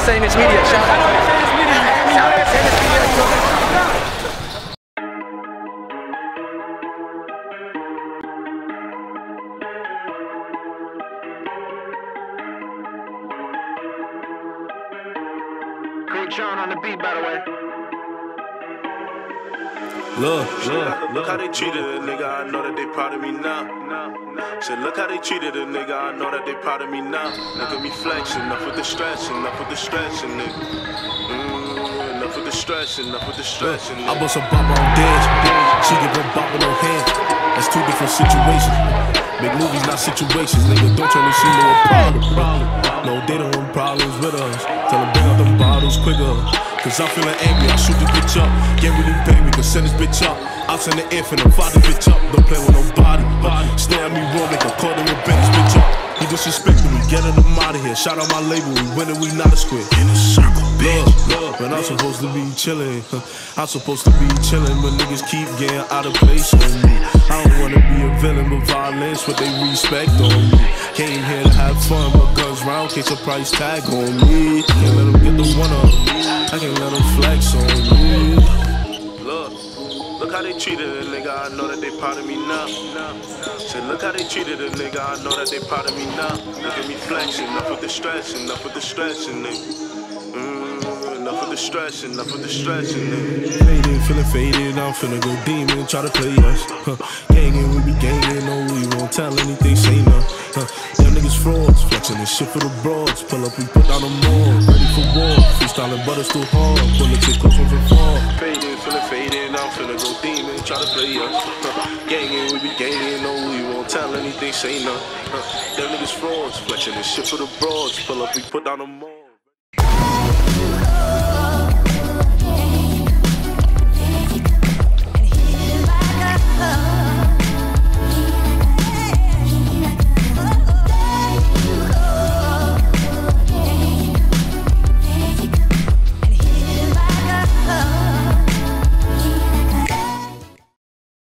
Famous Media. Shout out to Famous Media. Shout out to Famous Media. Great John on the beat, by the way. Look how they treated a nigga, I know that they proud of me now. Said, look how they treated a nigga, I know that they proud of me now. Look at me flexing, enough with the stretching, enough with the stretching, nigga. Enough with the stretching, enough with the stretching, nigga. I bust a bop on dance, she give a bop with no hand. That's two different situations. Make movies, not situations, nigga. Don't tell me she know a problem. No, they don't want problems with us. Tell them bring out them bottles quicker. Cause I'm feeling angry, I shoot this bitch up. Can't really pay me, cause send this bitch up. I'll send the infinite, fire this bitch up. Don't play with nobody. Stay on me raw, make a call to bend this bitch up. He disrespecting me, getting him out of here. Shout out my label, we winning, we not a squid. In a circle, bitch. But I'm supposed to be chillin'. I'm supposed to be chillin', but niggas keep getting out of place on me. I don't wanna be a villain, but violence, what they respect on me. Came here to have fun, but guns round, case a price tag on me. Can't let them get the one up. I can't let them flex on me. Look how they treated a nigga, I know that they proud of me now. Said, look how they treated a nigga, I know that they proud of me now. Look at me flexing, enough with the stretching, enough with the stretching, nigga. Enough with the stretching, enough with the stretching, nigga. Faded, feeling faded, I'm finna go demon, try to play us. Gangin', we be gangin', no, we won't tell anything, say no. Them niggas frauds, flexing this shit for the broads. Pull up, we put down the mall, ready for war. Freestyling, but it's too hard, bullets get close from far. Faded, feeling faded, I'm finna go demon, try to play us. Gangin', we be gangin', no, we won't tell anything, say no. Them niggas frauds, flexing this shit for the broads. Pull up, we put down the mall.